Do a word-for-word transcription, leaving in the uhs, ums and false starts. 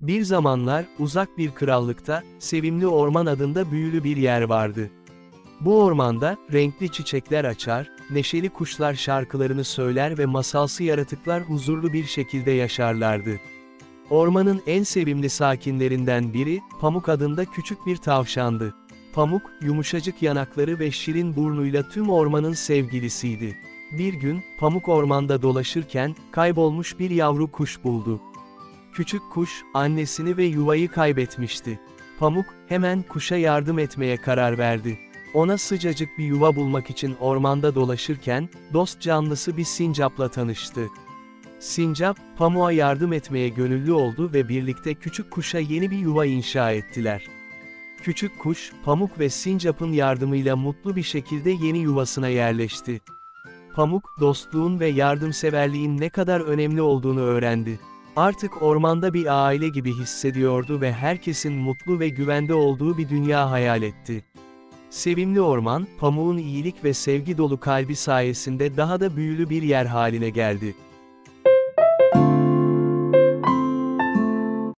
Bir zamanlar, uzak bir krallıkta, Sevimli Orman adında büyülü bir yer vardı. Bu ormanda, renkli çiçekler açar, neşeli kuşlar şarkılarını söyler ve masalsı yaratıklar huzurlu bir şekilde yaşarlardı. Ormanın en sevimli sakinlerinden biri, Pamuk adında küçük bir tavşandı. Pamuk, yumuşacık yanakları ve şirin burnuyla tüm ormanın sevgilisiydi. Bir gün, Pamuk ormanda dolaşırken, kaybolmuş bir yavru kuş buldu. Küçük kuş, annesini ve yuvayı kaybetmişti. Pamuk, hemen kuşa yardım etmeye karar verdi. Ona sıcacık bir yuva bulmak için ormanda dolaşırken, dost canlısı bir sincapla tanıştı. Sincap, Pamuk'a yardım etmeye gönüllü oldu ve birlikte küçük kuşa yeni bir yuva inşa ettiler. Küçük kuş, Pamuk ve Sincap'ın yardımıyla mutlu bir şekilde yeni yuvasına yerleşti. Pamuk, dostluğun ve yardımseverliğin ne kadar önemli olduğunu öğrendi. Artık ormanda bir aile gibi hissediyordu ve herkesin mutlu ve güvende olduğu bir dünya hayal etti. Sevimli orman, Pamuk'un iyilik ve sevgi dolu kalbi sayesinde daha da büyülü bir yer haline geldi.